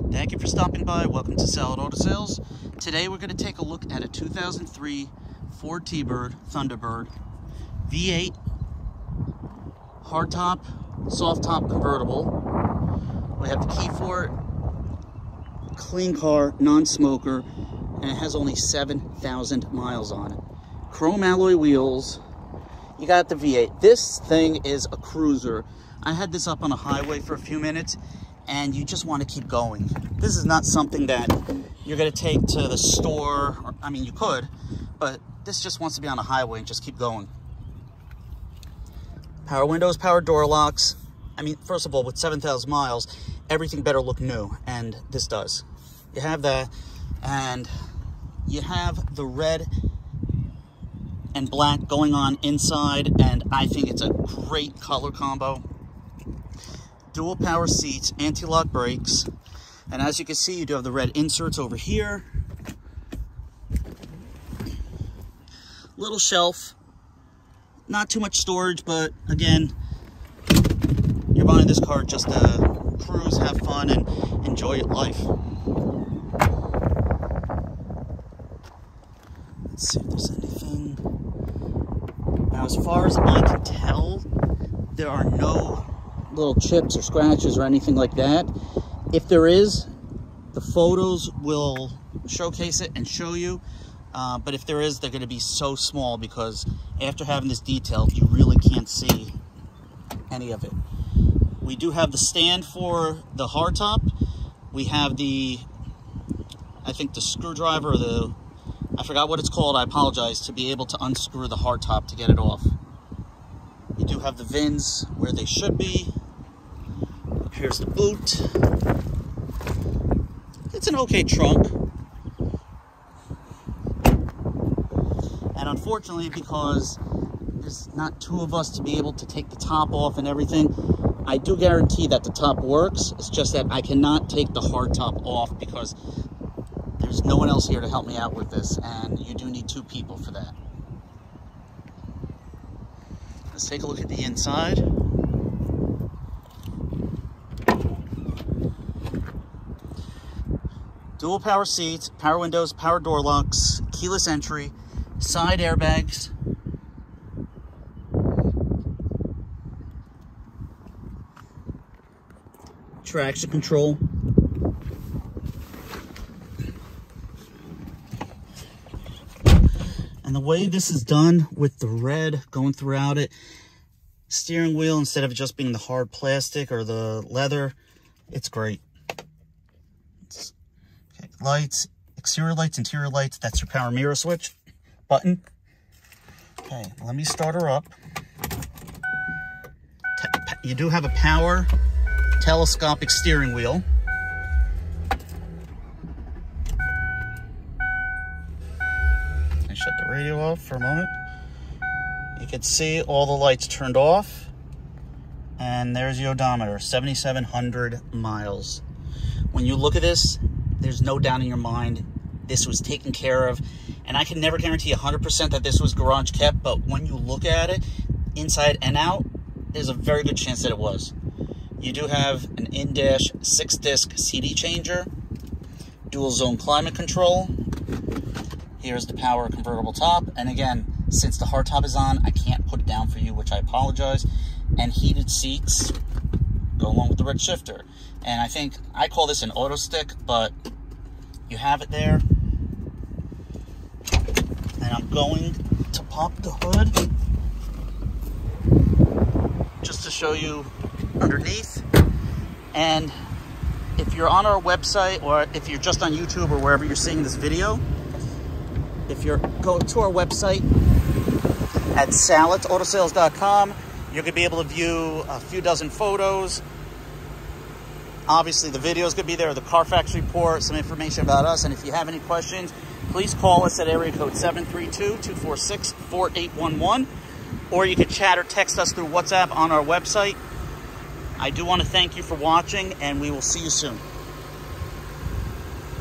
Thank you for stopping by. Welcome to Salit Auto Sales. Today we're going to take a look at a 2003 Ford Thunderbird V8 hardtop, soft top convertible. We have the key for it, clean car, non-smoker, and it has only 7,000 miles on it. Chrome alloy wheels. You got the V8. This thing is a cruiser. I had this up on a highway for a few minutes and you just want to keep going. This is not something that you're going to take to the store, or, I mean, you could, but this just wants to be on a highway and just keep going. Power windows, power door locks. I mean, first of all, with 7,000 miles, everything better look new, and this does. You have that, and you have the red and black going on inside, and I think it's a great color combo. Dual power seats, anti-lock brakes, and as you can see, you do have the red inserts over here. Little shelf, not too much storage, but again, you're buying this car just to cruise, have fun, and enjoy your life. Let's see if there's anything. Now, as far as I can tell, there are no little chips or scratches or anything like that. If there is, the photos will showcase it and show you, but if there is, they're going to be so small because after having this detailed, you really can't see any of it. We do have the stand for the hardtop. We have the, I think the screwdriver, or I forgot what it's called, I apologize, to be able to unscrew the hardtop to get it off. You do have the VINs where they should be. Here's the boot. It's an okay trunk. And unfortunately, because there's not two of us to be able to take the top off and everything, I do guarantee that the top works. It's just that I cannot take the hard top off because there's no one else here to help me out with this, and you do need two people for that. Let's take a look at the inside. Dual power seats, power windows, power door locks, keyless entry, side airbags, traction control, and the way this is done with the red going throughout it, steering wheel instead of just being the hard plastic or the leather, it's great. Lights, exterior lights, interior lights, that's your power mirror switch button. Okay, let me start her up. You do have a power telescopic steering wheel. I shut the radio off for a moment. You can see all the lights turned off, and there's the odometer, 7,700 miles. When you look at this, there's no doubt in your mind this was taken care of, and I can never guarantee 100% that this was garage kept, but when you look at it inside and out, there's a very good chance that it was. You do have an in-dash 6-disc CD changer, dual zone climate control. Here's the power convertible top, and again, since the hardtop is on, I can't put it down for you, which I apologize. And heated seats go along with the red shifter. And I think I call this an auto stick, but you have it there. And I'm going to pop the hood just to show you underneath. And if you're on our website, or if you're just on YouTube or wherever you're seeing this video, if you're go to our website at salitautosales.com, you're going to be able to view a few dozen photos. Obviously, the video is going to be there, the Carfax report, some information about us. And if you have any questions, please call us at area code 732-246-4811. Or you can chat or text us through WhatsApp on our website. I do want to thank you for watching, and we will see you soon.